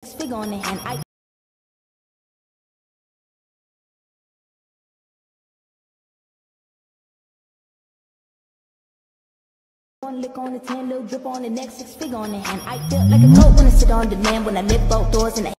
fig on the hand. One lick on the tan, little drip on the neck, 6 fig on the hand. I feel like a goat when I sit on demand, when I lift both doors in the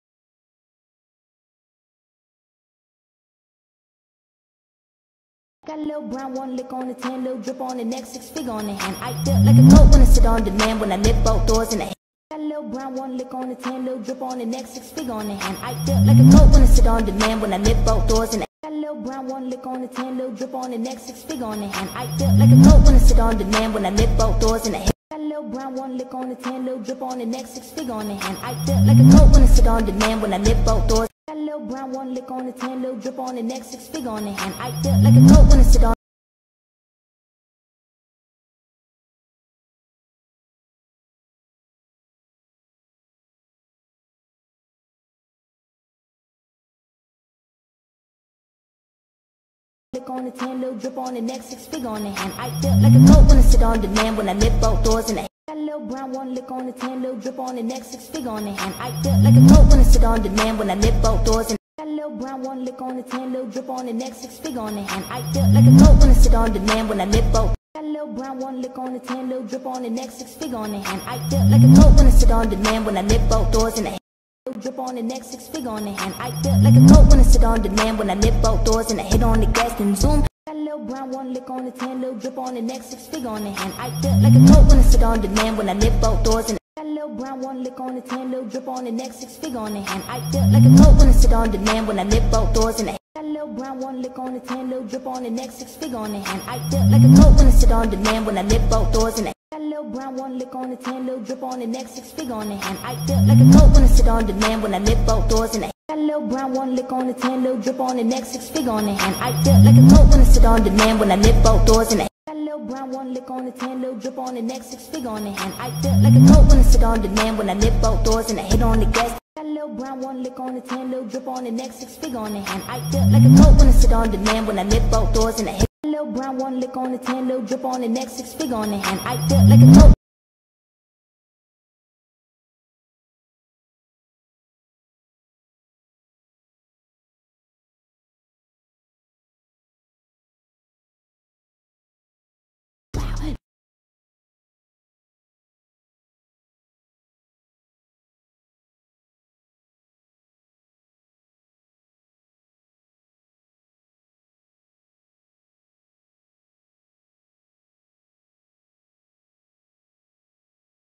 got a little brown, one lick on the tan, little drip on the neck, 6 fig on the hand. I feel like a goat when I sit on demand, when I lift both doors in the got a little brown, one lick on the tan, little drip on the neck, 6 fig on the hand. I feel like a goat when I sit on demand, when I lift both doors in the got a little brown, one lick on the tan, little drip on the neck, 6 fig on the hand. I feel like a goat when I sit on demand, when I lift both doors in the got a little brown, one lick on the tan, little drip on the neck, 6 fig on the hand. I feel like a goat when I sit on demand, when I lift both doors. Got a little brown, one lick on the tan, little drip on the neck, 6 fig on the hand. I feel like a goat when I sit on lick on the tan, little drip on the neck, 6 fig on the hand. I feel like a goat when I sit on demand, when I lift both doors in the got a little brown, one lick on the tan, little drip on the neck, 6 fig on the hand. I feel like a goat when I sit on demand, when I lift both doors in got a little brown, one lick on the tan, little drip on the neck, 6 fig on the hand. I feel like a goat when I sit on demand, when I lift both got a little brown, one lick on the tan, little drip on the neck, 6 fig on the hand. I feel like a goat when I sit on demand, when I lift both doors in the drip on the neck, 6 fig on the hand. I feel like a goat when I sit on demand, when I lift both doors and I hit on the gas and zoom. Got a little brown, one lick on the tan, little drip on the neck, 6 fig on the hand. I feel like a goat when I sit on demand, when I lift both doors and got a little brown, one lick on the tan, little drip on the neck, 6 fig on the hand. I feel like a goat when I sit on demand, when I lift both doors and got a little brown, one lick on the tan, little drip on the neck, 6 fig on the hand. I feel like a goat when I sit on demand, when I lift both doors and got a little brown, one lick on the tan, little drip on the neck, 6 fig on the hand. I feel like a goat when I sit on demand, when I lift both doors and got a little brown, one lick on the tan, little drip on the neck, 6 fig on the hand. I feel like a goat when I sit on demand, when I lift both doors and got a little brown, one lick on the tan, little drip on the neck, 6 fig on the hand. I feel like a goat when I sit on demand, when I lift both doors and I hit on the gas. Got a little brown, one lick on the tan, little drip on the neck, 6 fig on the hand. I feel like a goat when I sit on demand, when I lift both doors and I hit a little brown, one lick on the tan, little drip on the neck, 6 fig on the hand. I feel like a goat.